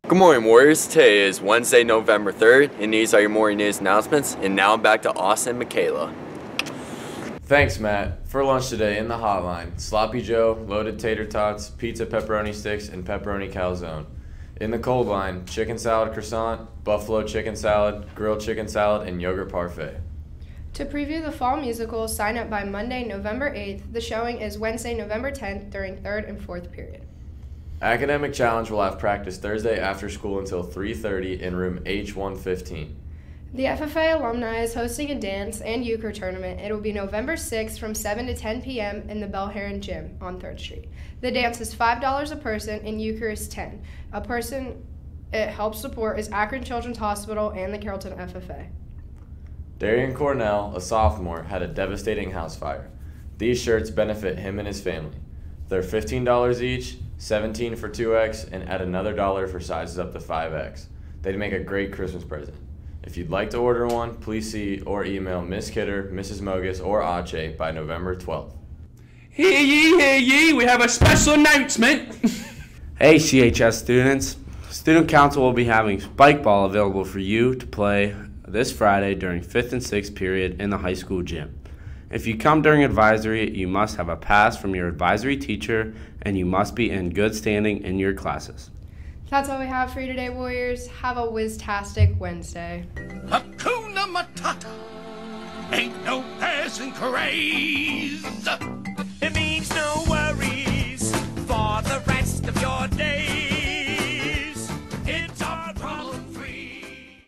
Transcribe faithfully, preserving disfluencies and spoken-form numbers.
Good morning, Warriors. Today is Wednesday, November third, and these are your morning news announcements. And now back to Austin and Michaela. Thanks, Matt. For lunch today in the hotline, Sloppy Joe, loaded tater tots, pizza pepperoni sticks, and pepperoni calzone. In the cold line, chicken salad croissant, buffalo chicken salad, grilled chicken salad, and yogurt parfait. To preview the fall musical, sign up by Monday, November eighth. The showing is Wednesday, November tenth during third and fourth period. Academic Challenge will have practice Thursday after school until three thirty in room H one fifteen. The F F A alumni is hosting a dance and euchre tournament. It will be November sixth from seven to ten p.m. in the Bell Heron Gym on third street. The dance is five dollars a person and euchre is ten dollars. A person it helps support is Akron Children's Hospital and the Carrollton F F A. Darian Cornell, a sophomore, had a devastating house fire. These shirts benefit him and his family. They're fifteen dollars each, seventeen dollars for two X, and add another dollar for sizes up to five X. They'd make a great Christmas present. If you'd like to order one, please see or email Miss Kidder, Missus Mogus, or Ache by November twelfth. Hear ye, hear ye, we have a special announcement. Hey C H S students, Student Council will be having spike ball available for you to play this Friday during fifth and sixth period in the high school gym. If you come during advisory, you must have a pass from your advisory teacher and you must be in good standing in your classes. That's all we have for you today, Warriors. Have a whiz-tastic Wednesday. Hakuna Matata, ain't no passing craze.